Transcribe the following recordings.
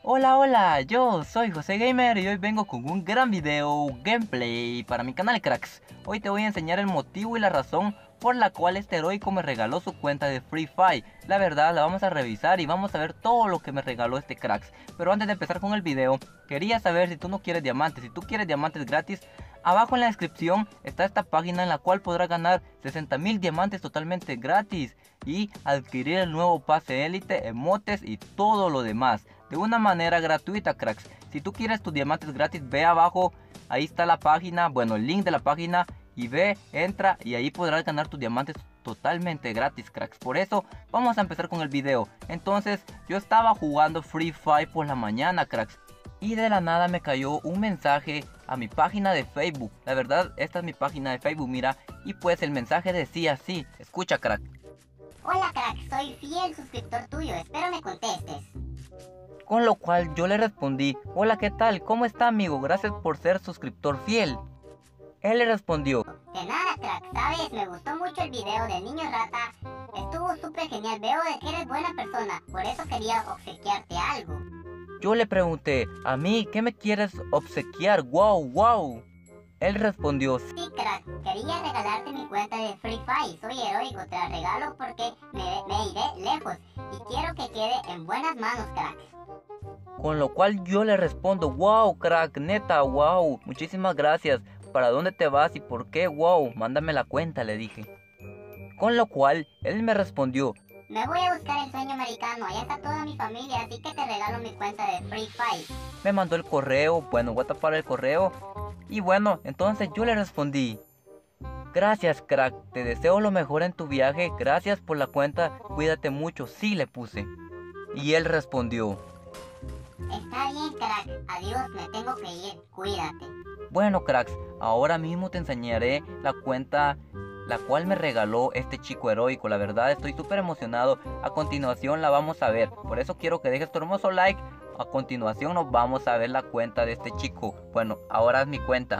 Hola, hola, yo soy José Gamer y hoy vengo con un gran video gameplay para mi canal, cracks. Hoy te voy a enseñar el motivo y la razón por la cual este heroico me regaló su cuenta de Free Fire. La verdad, la vamos a revisar y vamos a ver todo lo que me regaló este cracks. Pero antes de empezar con el video, quería saber si tú no quieres diamantes. Si tú quieres diamantes gratis, abajo en la descripción está esta página en la cual podrás ganar 60.000 diamantes totalmente gratis y adquirir el nuevo pase élite, emotes y todo lo demás de una manera gratuita, cracks. Si tú quieres tus diamantes gratis, ve abajo, ahí está la página, bueno, el link de la página, y ve, entra y ahí podrás ganar tus diamantes totalmente gratis, cracks. Por eso vamos a empezar con el video. Entonces yo estaba jugando Free Fire por la mañana, cracks, y de la nada me cayó un mensaje a mi página de Facebook. La verdad, esta es mi página de Facebook, mira, y pues el mensaje decía así, escucha, crack. Hola crack, soy fiel suscriptor tuyo, espero me contestes. Con lo cual yo le respondí, hola, ¿qué tal? ¿Cómo está, amigo? Gracias por ser suscriptor fiel. Él le respondió, De nada crack, sabes, me gustó mucho el video del niño rata, estuvo súper genial, veo de que eres buena persona, por eso quería obsequiarte algo. yo le pregunté, a mí, ¿qué me quieres obsequiar? Wow, wow. Él respondió, Sí crack, quería regalarte mi cuenta de Free Fire, soy heroico, te la regalo porque me iré lejos y quiero que quede en buenas manos crack. con lo cual yo le respondo, wow, crack, neta, wow, muchísimas gracias. ¿Para dónde te vas y por qué? Wow, mándame la cuenta, le dije. Con lo cual él me respondió, Me voy a buscar el sueño americano, allá está toda mi familia, así que te regalo mi cuenta de Free Fire. me mandó el correo, bueno, voy a tapar el correo. Y bueno, entonces yo le respondí, gracias, crack, te deseo lo mejor en tu viaje, gracias por la cuenta, cuídate mucho, sí, le puse. Y él respondió, Está bien crack, adiós, me tengo que ir, cuídate. bueno, cracks, ahora mismo te enseñaré la cuenta la cual me regaló este chico heroico. La verdad estoy súper emocionado. A continuación la vamos a ver, por eso quiero que dejes tu hermoso like. A continuación nos vamos a ver la cuenta de este chico. Bueno, ahora es mi cuenta.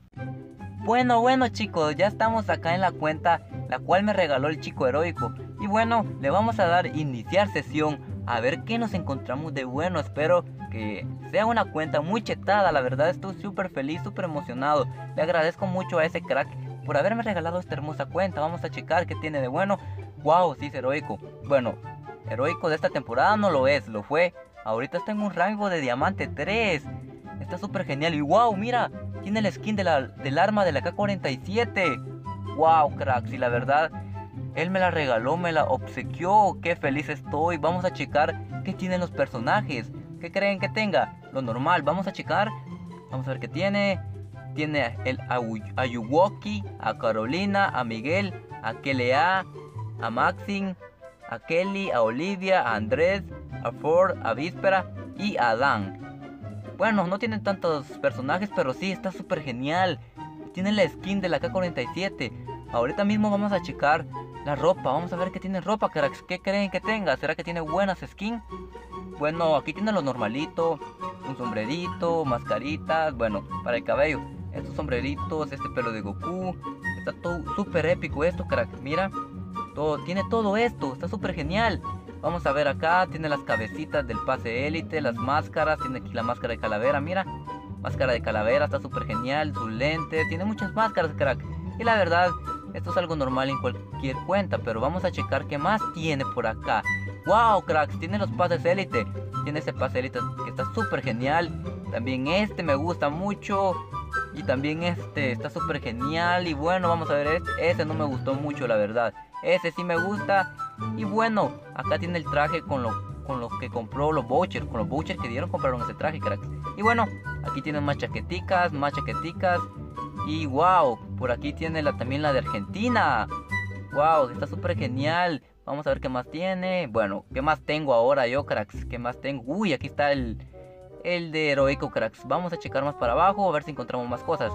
Bueno chicos, ya estamos acá en la cuenta la cual me regaló el chico heroico. Y bueno, le vamos a dar iniciar sesión a ver qué nos encontramos de bueno. Espero que sea una cuenta muy chetada. La verdad estoy súper feliz, súper emocionado. Le agradezco mucho a ese crack por haberme regalado esta hermosa cuenta. Vamos a checar qué tiene de bueno. Wow, sí es heroico. Bueno, heroico de esta temporada no lo es, lo fue. Ahorita está en un rango de diamante 3. Está súper genial. Y wow, mira, tiene el skin del arma de la K-47. Wow, cracks, y la verdad, él me la regaló, me la obsequió. Qué feliz estoy. Vamos a checar qué tienen los personajes. ¿Qué creen que tenga? Lo normal, vamos a checar. Vamos a ver qué tiene. Tiene a Yuwoki, a Carolina, a Miguel, a Kelea, a Maxine, a Kelly, a Olivia, a Andrés, a Ford, a Víspera y a Dan. Bueno, no tienen tantos personajes, pero sí, está súper genial. Tiene la skin de la K-47. Ahorita mismo vamos a checar la ropa. Vamos a ver qué tiene ropa, cracks. ¿Qué creen que tenga? ¿Será que tiene buenas skins? Bueno, aquí tiene lo normalito. Un sombrerito, mascaritas. Bueno, para el cabello. Estos sombreritos, este pelo de Goku. Está todo súper épico esto, cracks. Mira, tiene todo esto. Está súper genial. Vamos a ver acá, tiene las cabecitas del pase élite, las máscaras, tiene aquí la máscara de calavera, mira, máscara de calavera, está súper genial, sus lentes, tiene muchas máscaras, crack. Y la verdad, esto es algo normal en cualquier cuenta, pero vamos a checar qué más tiene por acá. Wow, cracks, tiene los pases élite, tiene ese pase élite que está súper genial. También este me gusta mucho. Y también este está súper genial. Y bueno, vamos a ver, ese no me gustó mucho, la verdad. Ese sí me gusta. Y bueno, acá tiene el traje con los que compró los vouchers. Con los vouchers que dieron compraron ese traje, cracks. Y bueno, aquí tienen más chaqueticas, más chaqueticas. Y wow, por aquí tiene también la de Argentina. Wow, está súper genial. Vamos a ver qué más tiene. Bueno, ¿qué más tengo ahora yo, cracks? ¿Qué más tengo? Uy, aquí está el de heroico, cracks. Vamos a checar más para abajo a ver si encontramos más cosas.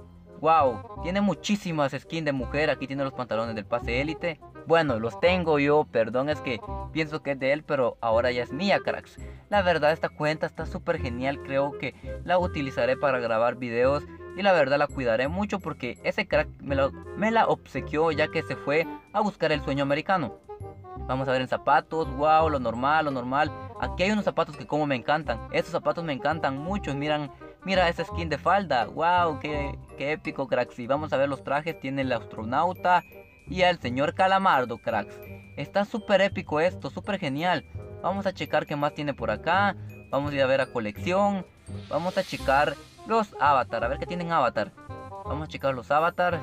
Wow, tiene muchísimas skins de mujer. Aquí tiene los pantalones del pase élite. Bueno, los tengo yo, perdón, es que pienso que es de él, pero ahora ya es mía, cracks. La verdad, esta cuenta está súper genial. Creo que la utilizaré para grabar videos. Y la verdad la cuidaré mucho porque ese crack me la obsequió ya que se fue a buscar el sueño americano. Vamos a ver en zapatos, wow, lo normal, lo normal. Aquí hay unos zapatos que como me encantan. Estos zapatos me encantan mucho. Mira esa skin de falda. Wow, qué épico, cracks. Y vamos a ver los trajes. Tiene el astronauta y el señor Calamardo, cracks. Está súper épico esto, súper genial. Vamos a checar qué más tiene por acá. Vamos a ir a ver a colección. Vamos a checar los avatar. A ver qué tienen avatar. Vamos a checar los avatar.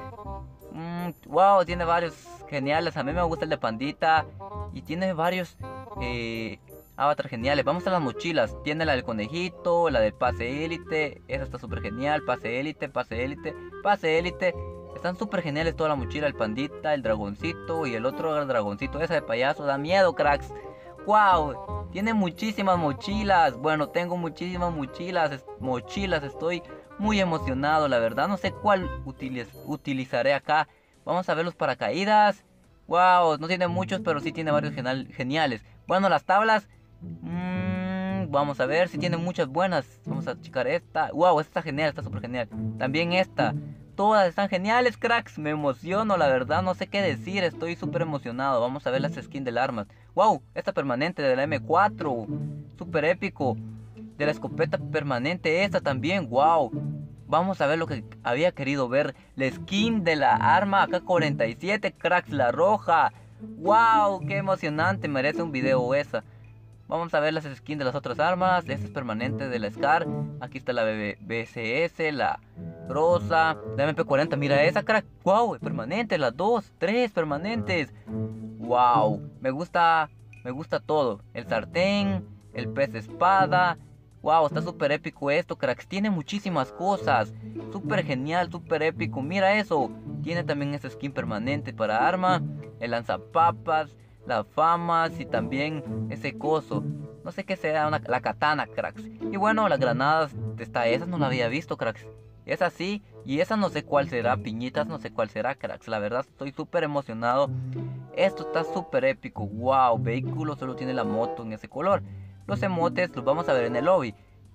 Wow, tiene varios geniales. A mí me gusta el de pandita. Y tiene varios avatar geniales. Vamos a las mochilas. Tiene la del conejito, la del pase élite. Esa está súper genial. Pase élite, pase élite, pase élite. Están súper geniales toda la mochila. El pandita, el dragoncito y el otro dragoncito. Esa de payaso da miedo, cracks. Wow, tiene muchísimas mochilas. Bueno, tengo muchísimas mochilas. Estoy muy emocionado, la verdad. No sé cuál utilizaré acá. Vamos a ver los paracaídas. Wow, no tiene muchos, pero sí tiene varios geniales. Bueno, las tablas. Vamos a ver si tiene muchas buenas. Vamos a checar esta. Wow, esta está genial, está súper genial. También esta. Todas están geniales, cracks. Me emociono, la verdad. No sé qué decir. Estoy súper emocionado. Vamos a ver las skins del armas. Wow, esta permanente de la M4. Súper épico. De la escopeta permanente. Esta también. Wow. Vamos a ver lo que había querido ver. La skin de la arma AK-47, cracks, la roja. Wow, qué emocionante. Merece un video esa. Vamos a ver las skins de las otras armas. Esta es permanente de la SCAR. Aquí está la BSS, la Rosa, la MP40. Mira esa, crack. Wow, es permanente. Las dos, tres permanentes. Wow, me gusta todo. El sartén, el pez espada. Wow, está súper épico esto, cracks. Tiene muchísimas cosas. Súper genial, súper épico. Mira eso. Tiene también esta skin permanente para arma. El lanzapapas, las famas y también ese coso. No sé qué sea, la katana, cracks. Y bueno, las granadas, esas no la había visto, cracks. Esa sí, y esa no sé cuál será, piñitas, no sé cuál será, cracks. La verdad estoy súper emocionado. Esto está súper épico. Wow, vehículo solo tiene la moto en ese color. Los emotes los vamos a ver en el lobby.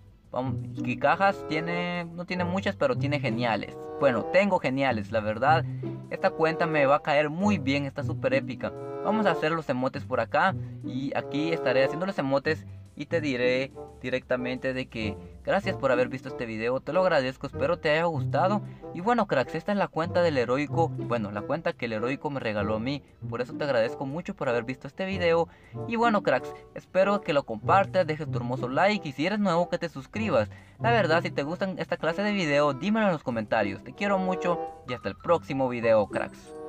Y cajas no tiene muchas, pero tiene geniales. Bueno, tengo geniales, la verdad. Esta cuenta me va a caer muy bien, está súper épica. Vamos a hacer los emotes por acá. Y aquí estaré haciendo los emotes. Y te diré directamente de que gracias por haber visto este video. Te lo agradezco, espero te haya gustado. Y bueno, cracks, esta es la cuenta del heroico. Bueno, la cuenta que el heroico me regaló a mí. Por eso te agradezco mucho por haber visto este video. Y bueno, cracks, espero que lo compartas, dejes tu hermoso like. Y si eres nuevo, que te suscribas. La verdad, si te gustan esta clase de video, dímelo en los comentarios. Te quiero mucho y hasta el próximo video, cracks.